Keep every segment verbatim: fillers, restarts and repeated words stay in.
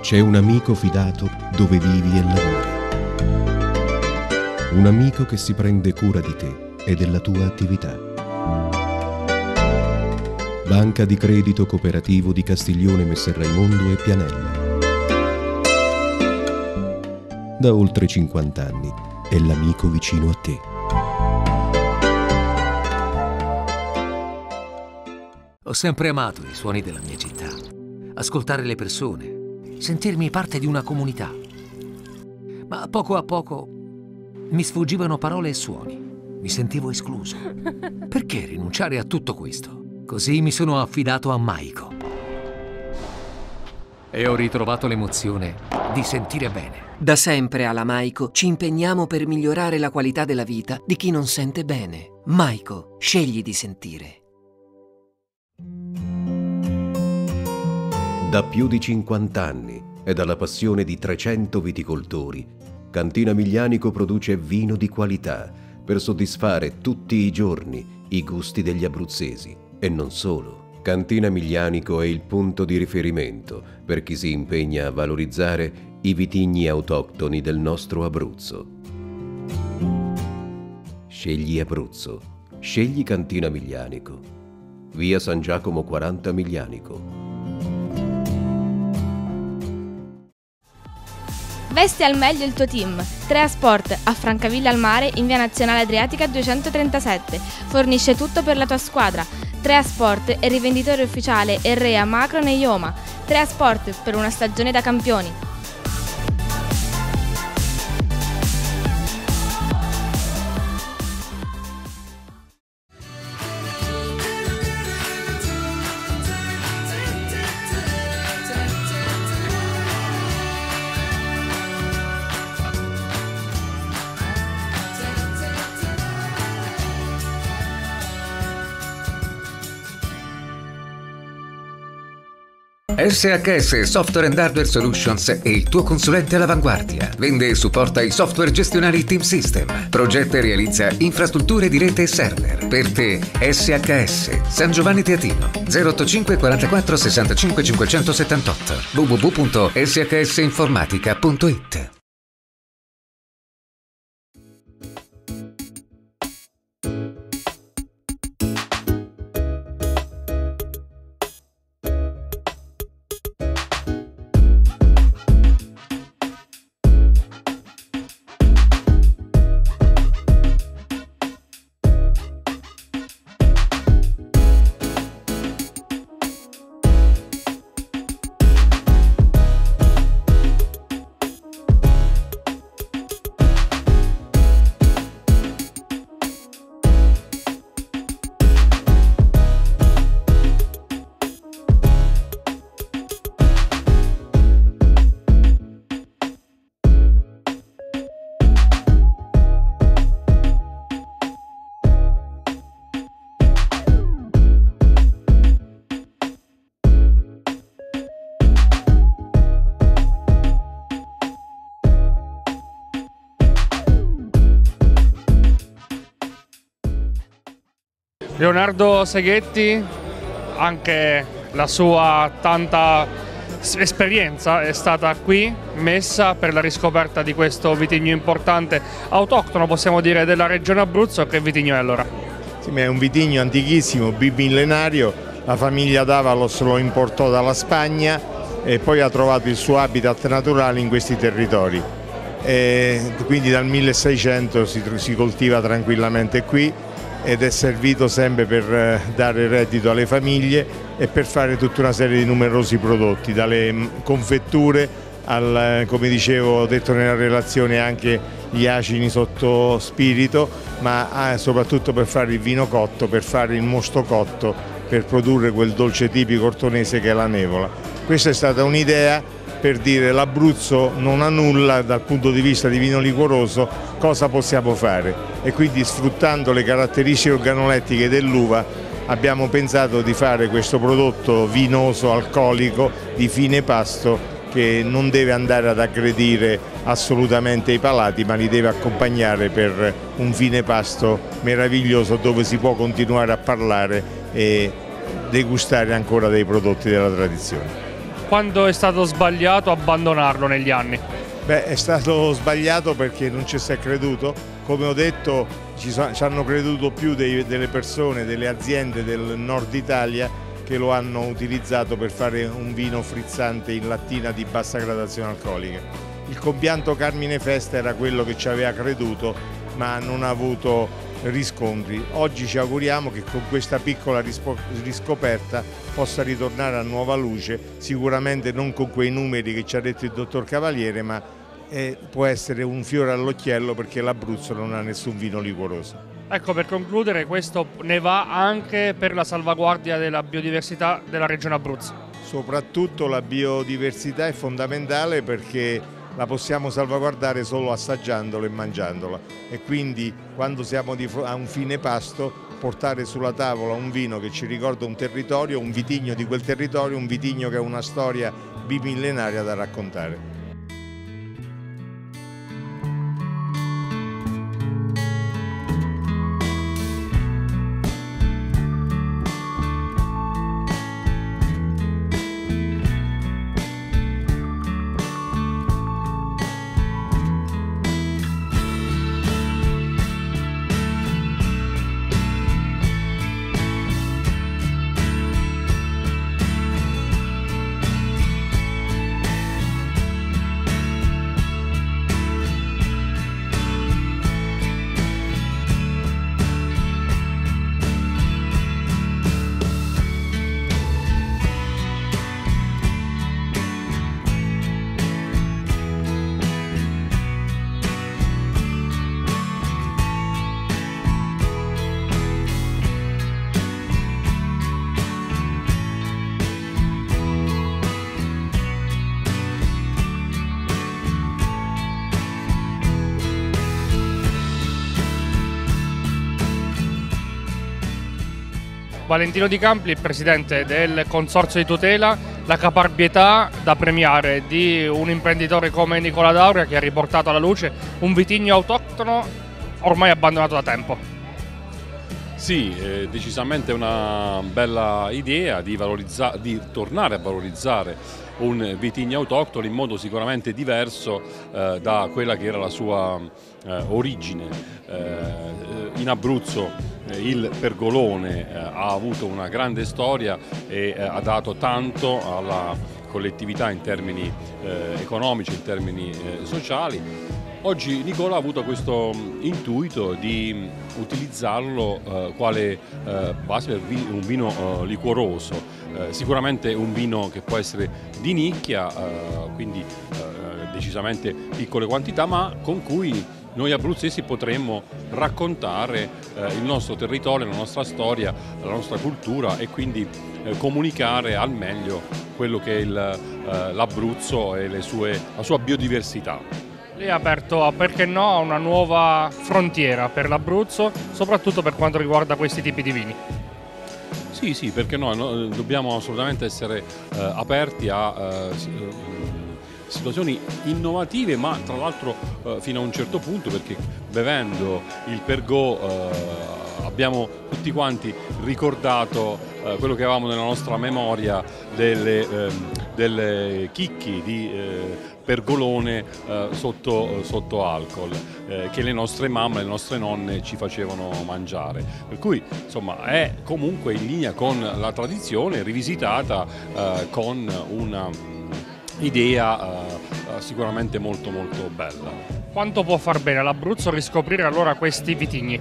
C'è un amico fidato dove vivi e lavori. Un amico che si prende cura di te e della tua attività. Banca di Credito Cooperativo di Castiglione Messer Raimondo e Pianella. Da oltre cinquanta anni è l'amico vicino a te. Ho sempre amato i suoni della mia città. Ascoltare le persone, sentirmi parte di una comunità. Ma poco a poco mi sfuggivano parole e suoni. Mi sentivo escluso. Perché rinunciare a tutto questo? Così mi sono affidato a Maiko. E ho ritrovato l'emozione di sentire bene. Da sempre alla Maiko ci impegniamo per migliorare la qualità della vita di chi non sente bene. Maiko, scegli di sentire. Da più di cinquanta anni e dalla passione di trecento viticoltori, Cantina Miglianico produce vino di qualità per soddisfare tutti i giorni i gusti degli abruzzesi. E non solo. Cantina Miglianico è il punto di riferimento per chi si impegna a valorizzare i vitigni autoctoni del nostro Abruzzo. Scegli Abruzzo. Scegli Cantina Miglianico. Via San Giacomo quaranta Miglianico. Vesti al meglio il tuo team. Trea Sport a Francavilla al Mare in via Nazionale Adriatica duecentotrentasette. Fornisce tutto per la tua squadra. Trea Sport è rivenditore ufficiale Errea, Macron e Ioma. Trea Sport per una stagione da campioni. S H S Software and Hardware Solutions è il tuo consulente all'avanguardia. Vende e supporta i software gestionali Team System. Progetta e realizza infrastrutture di rete e server. Per te S H S San Giovanni Teatino zero ottantacinque quarantaquattro sessantacinque cinquecentosettantotto w w w punto s h s informatica punto i t. Leonardo Seghetti, anche la sua tanta esperienza è stata qui messa per la riscoperta di questo vitigno importante, autoctono possiamo dire della regione Abruzzo. Che vitigno è allora? Sì, ma è un vitigno antichissimo, bimillenario, la famiglia Davalos lo importò dalla Spagna e poi ha trovato il suo habitat naturale in questi territori. E quindi dal milleseicento si, si coltiva tranquillamente qui ed è servito sempre per dare reddito alle famiglie e per fare tutta una serie di numerosi prodotti, dalle confetture al, come dicevo, ho detto nella relazione, anche gli acini sotto spirito, ma soprattutto per fare il vino cotto, per fare il mosto cotto, per produrre quel dolce tipico ortonese che è la nevola. Questa è stata un'idea per dire: l'Abruzzo non ha nulla dal punto di vista di vino liquoroso, cosa possiamo fare? E quindi, sfruttando le caratteristiche organolettiche dell'uva, abbiamo pensato di fare questo prodotto vinoso, alcolico, di fine pasto, che non deve andare ad aggredire assolutamente i palati, ma li deve accompagnare per un fine pasto meraviglioso, dove si può continuare a parlare e degustare ancora dei prodotti della tradizione. quando è stato sbagliato abbandonarlo negli anni? Beh, è stato sbagliato perché non ci si è creduto. Come ho detto, ci, so, ci hanno creduto più dei, delle persone, delle aziende del nord Italia che lo hanno utilizzato per fare un vino frizzante in lattina di bassa gradazione alcolica. Il compianto Carmine Festa era quello che ci aveva creduto, ma non ha avuto riscontri. Oggi ci auguriamo che con questa piccola riscoperta possa ritornare a nuova luce, sicuramente non con quei numeri che ci ha detto il dottor Cavaliere, ma eh, può essere un fiore all'occhiello, perché l'Abruzzo non ha nessun vino liquoroso. Ecco, per concludere, questo ne va anche per la salvaguardia della biodiversità della regione Abruzzo. Soprattutto la biodiversità è fondamentale, perché la possiamo salvaguardare solo assaggiandola e mangiandola, e quindi quando siamo di a un fine pasto portare sulla tavola un vino che ci ricorda un territorio, un vitigno di quel territorio, un vitigno che ha una storia bimillenaria da raccontare. Valentino Di Campli, presidente del Consorzio di tutela, la caparbietà da premiare di un imprenditore come Nicola D'Auria, che ha riportato alla luce un vitigno autoctono ormai abbandonato da tempo. Sì, è decisamente una bella idea di, di tornare a valorizzare un vitigno autoctono in modo sicuramente diverso eh, da quella che era la sua eh, origine. Eh, in Abruzzo eh, il pergolone eh, ha avuto una grande storia e eh, ha dato tanto alla collettività in termini eh, economici, in termini eh, sociali. Oggi Nicola ha avuto questo intuito di utilizzarlo eh, quale eh, base per vi un vino eh, liquoroso, eh, sicuramente un vino che può essere di nicchia, eh, quindi eh, decisamente piccole quantità, ma con cui noi abruzzesi potremmo raccontare eh, il nostro territorio, la nostra storia, la nostra cultura e quindi eh, comunicare al meglio quello che è eh, l'Abruzzo e le sue, la sua biodiversità. Lei ha aperto, perché no, una nuova frontiera per l'Abruzzo, soprattutto per quanto riguarda questi tipi di vini. Sì, sì, perché no, no dobbiamo assolutamente essere eh, aperti a eh, situazioni innovative, ma tra l'altro eh, fino a un certo punto, perché bevendo il Pergò eh, abbiamo tutti quanti ricordato eh, quello che avevamo nella nostra memoria delle, eh, delle chicchi di eh, pergolone eh, sotto, sotto alcol eh, che le nostre mamme, le nostre nonne ci facevano mangiare, per cui insomma è comunque in linea con la tradizione rivisitata eh, con una idea eh, sicuramente molto molto bella. Quanto può far bene all'Abruzzo riscoprire allora questi vitigni?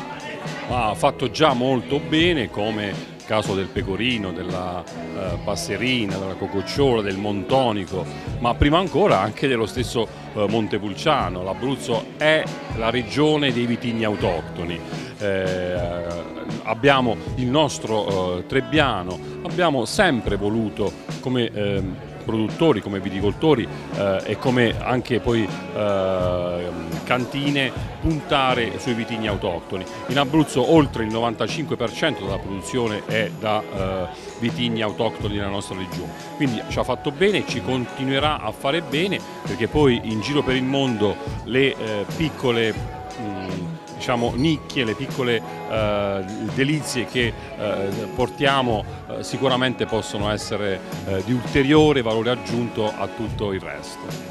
Ha fatto già molto bene, come caso del pecorino, della eh, passerina, della cococciola, del montonico, ma prima ancora anche dello stesso eh, Montepulciano. L'Abruzzo è la regione dei vitigni autoctoni. Eh, abbiamo il nostro eh, Trebbiano, abbiamo sempre voluto come eh, produttori, come viticoltori eh, e come anche poi eh, cantine puntare sui vitigni autoctoni. In Abruzzo oltre il novantacinque per cento della produzione è da eh, vitigni autoctoni nella nostra regione, quindi ci ha fatto bene, ci continuerà a fare bene, perché poi in giro per il mondo le eh, piccole mh, diciamo, nicchie, le piccole eh, delizie che eh, portiamo eh, sicuramente possono essere eh, di ulteriore valore aggiunto a tutto il resto.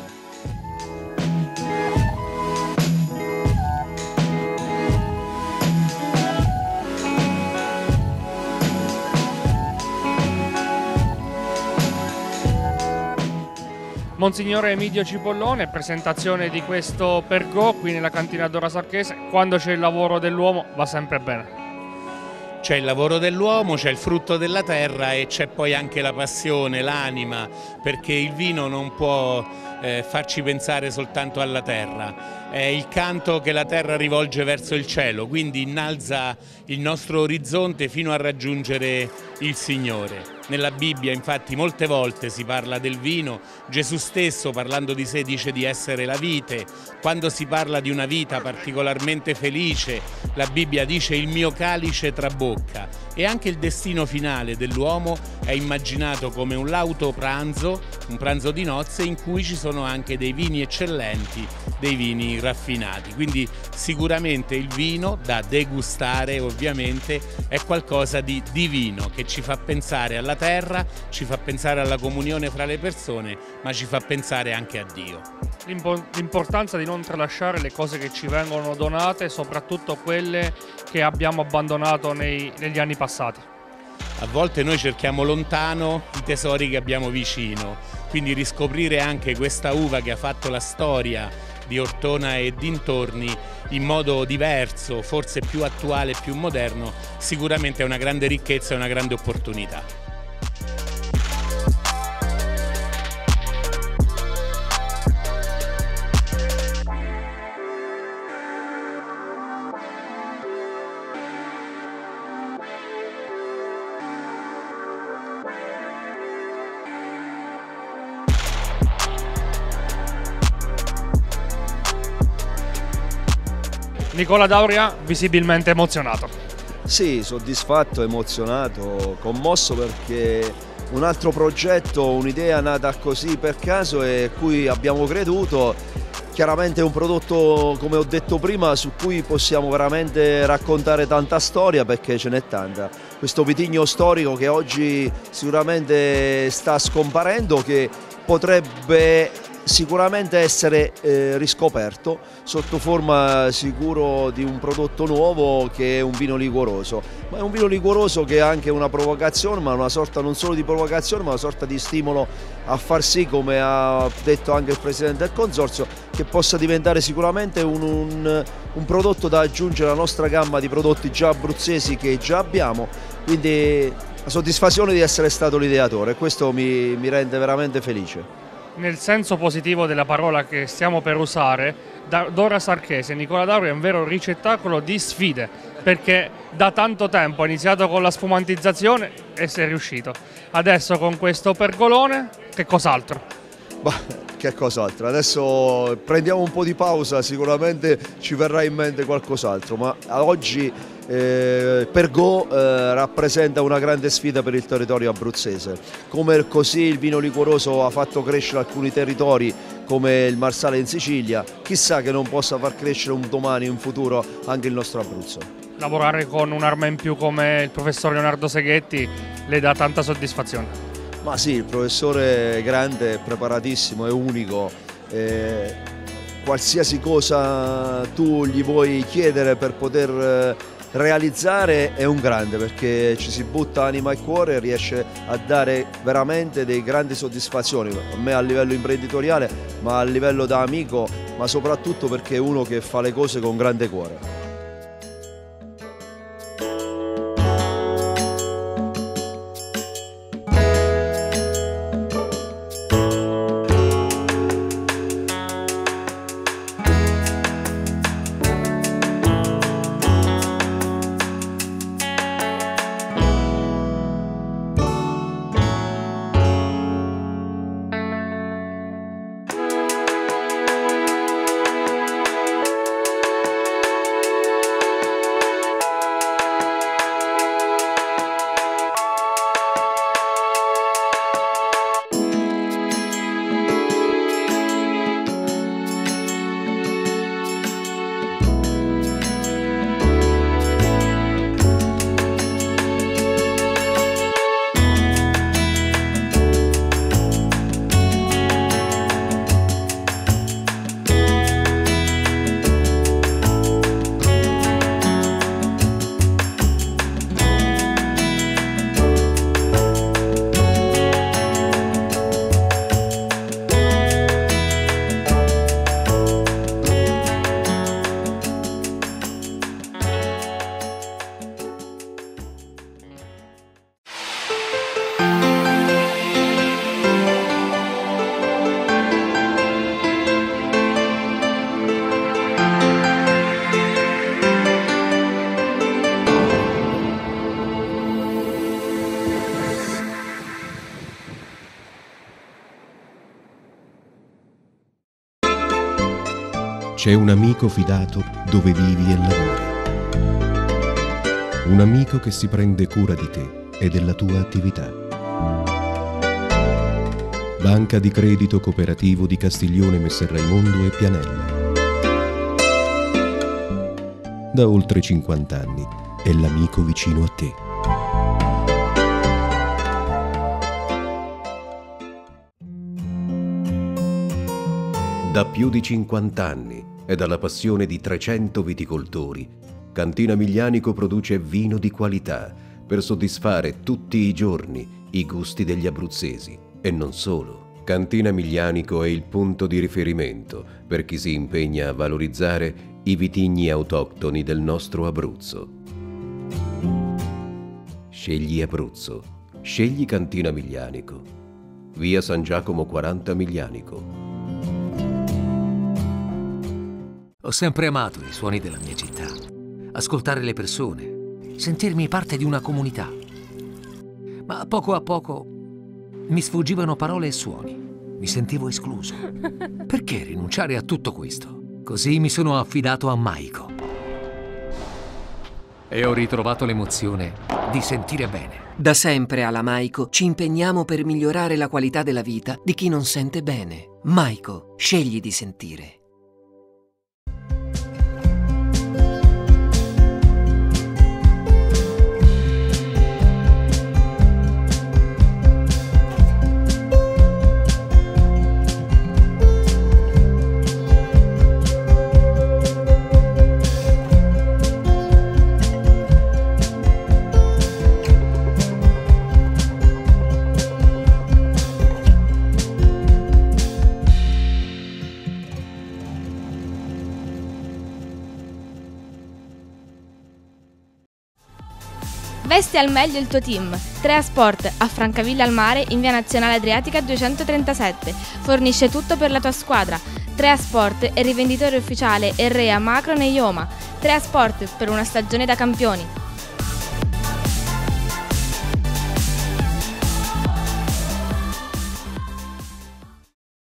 Monsignore Emidio Cipollone, presentazione di questo Pergò qui nella cantina Dora Sarchese. Quando c'è il lavoro dell'uomo va sempre bene. C'è il lavoro dell'uomo, c'è il frutto della terra e c'è poi anche la passione, l'anima, perché il vino non può eh, farci pensare soltanto alla terra. È il canto che la terra rivolge verso il cielo, quindi innalza il nostro orizzonte fino a raggiungere il Signore. Nella Bibbia infatti molte volte si parla del vino, Gesù stesso parlando di sé dice di essere la vite, quando si parla di una vita particolarmente felice la Bibbia dice il mio calice trabocca, e anche il destino finale dell'uomo è immaginato come un lauto pranzo, un pranzo di nozze in cui ci sono anche dei vini eccellenti, dei vini raffinati, quindi sicuramente il vino da degustare ovviamente è qualcosa di divino che ci fa pensare alla terra, ci fa pensare alla comunione fra le persone, ma ci fa pensare anche a Dio. L'importanza di non tralasciare le cose che ci vengono donate, soprattutto quelle che abbiamo abbandonato nei, negli anni passati. A volte noi cerchiamo lontano i tesori che abbiamo vicino, quindi riscoprire anche questa uva che ha fatto la storia di Ortona e dintorni in modo diverso, forse più attuale e più moderno, sicuramente è una grande ricchezza e una grande opportunità. Nicola Dauria visibilmente emozionato. Sì, soddisfatto, emozionato, commosso perché un altro progetto, un'idea nata così per caso e a cui abbiamo creduto, chiaramente è un prodotto, come ho detto prima, su cui possiamo veramente raccontare tanta storia perché ce n'è tanta. Questo vitigno storico che oggi sicuramente sta scomparendo, che potrebbe sicuramente essere eh, riscoperto sotto forma sicuro di un prodotto nuovo che è un vino liquoroso, ma è un vino liquoroso che ha anche una provocazione, ma una sorta non solo di provocazione ma una sorta di stimolo a far sì, come ha detto anche il Presidente del Consorzio, che possa diventare sicuramente un, un, un prodotto da aggiungere alla nostra gamma di prodotti già abruzzesi che già abbiamo, quindi la soddisfazione di essere stato l'ideatore e questo mi, mi rende veramente felice. Nel senso positivo della parola che stiamo per usare, Dora Sarchese, Nicola Dauria è un vero ricettacolo di sfide, perché da tanto tempo ha iniziato con la sfumantizzazione e si è riuscito. Adesso con questo pergolone, che cos'altro? Bah, che cos'altro? Adesso prendiamo un po' di pausa, sicuramente ci verrà in mente qualcos'altro, ma oggi eh, Pergò eh, rappresenta una grande sfida per il territorio abruzzese. Come così il vino liquoroso ha fatto crescere alcuni territori come il Marsale in Sicilia, chissà che non possa far crescere un domani, in futuro, anche il nostro Abruzzo. Lavorare con un'arma in più come il professor Leonardo Seghetti le dà tanta soddisfazione. Ma sì, il professore è grande, è preparatissimo, è unico, eh, qualsiasi cosa tu gli vuoi chiedere per poter realizzare è un grande, perché ci si butta anima e cuore e riesce a dare veramente dei grandi soddisfazioni, a me a livello imprenditoriale, ma a livello da amico, ma soprattutto perché è uno che fa le cose con grande cuore. C'è un amico fidato dove vivi e lavori. Un amico che si prende cura di te e della tua attività. Banca di Credito Cooperativo di Castiglione Messer Raimondo e Pianella. Da oltre cinquanta anni è l'amico vicino a te. Da più di cinquanta anni e dalla passione di trecento viticoltori, Cantina Miglianico produce vino di qualità per soddisfare tutti i giorni i gusti degli abruzzesi. E non solo. Cantina Miglianico è il punto di riferimento per chi si impegna a valorizzare i vitigni autoctoni del nostro Abruzzo. Scegli Abruzzo. Scegli Cantina Miglianico. Via San Giacomo quaranta Miglianico. Ho sempre amato i suoni della mia città, ascoltare le persone, sentirmi parte di una comunità. Ma poco a poco mi sfuggivano parole e suoni, mi sentivo escluso. Perché rinunciare a tutto questo? Così mi sono affidato a Maiko e ho ritrovato l'emozione di sentire bene. Da sempre alla Maiko ci impegniamo per migliorare la qualità della vita di chi non sente bene. Maiko, scegli di sentire. Vesti al meglio il tuo team. Trea Sport a Francavilla al Mare in via Nazionale Adriatica duecentotrentasette. Fornisce tutto per la tua squadra. Trea Sport è rivenditore ufficiale R E A, Macron e Ioma. Trea Sport per una stagione da campioni.